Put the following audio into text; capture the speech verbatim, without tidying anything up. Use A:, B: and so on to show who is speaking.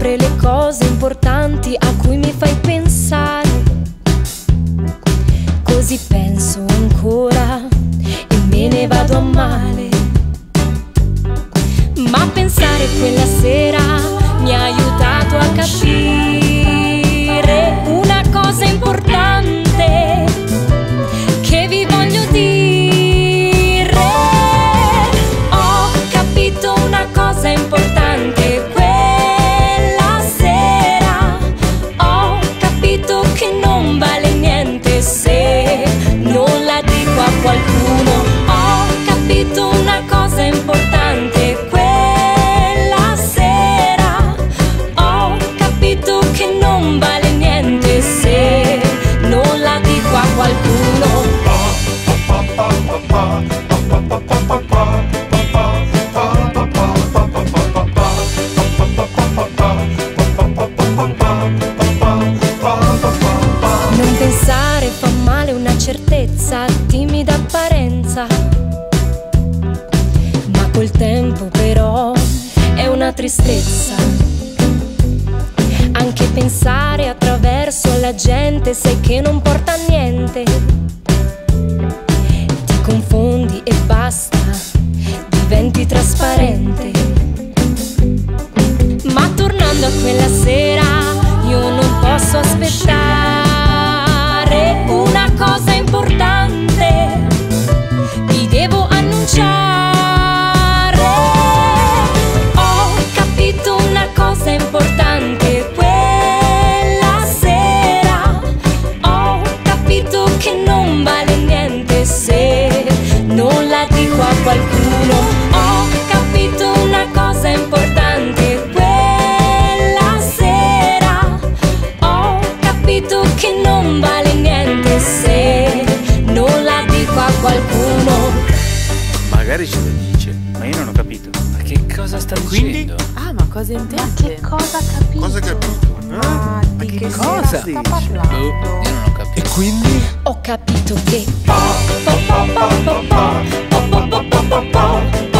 A: sempre le cose importanti a cui mi fai pensare. Così penso ancora e me ne vado a male. Ma pensare quella sera mi ha aiutato a capire una cosa importante che vi voglio dire. Ho capito una cosa importante quella sera. Ho capito che non vale niente se non la dico a qualcuno. Ho capito una cosa importante quella sera. Ho capito che non vale niente se non la dico a qualcuno. Non pensare fa male, una certezza, timida apparenza, ma col tempo però è una tristezza. Anche pensare attraverso la gente, sai che non porta a niente. Ti confondi e basta, diventi trasparente. Ma tornando a quella sera, io non posso aspettare una cosa importante, vi devo annunciare. Ho capito una cosa importante quella sera. Ho capito che non vale niente se non la dico a qualcuno. Ho capito una cosa importante quella sera. Ho capito che non vale niente se non la dico a qualcuno.
B: Magari ce lo dice, ma io non ho capito. Ma che cosa sta dicendo?
C: Ah, ma cosa intende?
D: Ma che cosa ha capito?
E: Cosa hai capito?
C: Ma di che
B: cosa
C: sta
B: dici?
C: parlando?
B: Boh, io non ho capito.
E: E quindi?
A: Ho capito che po, po, po, po, po, po, po, po, po, po, po, po,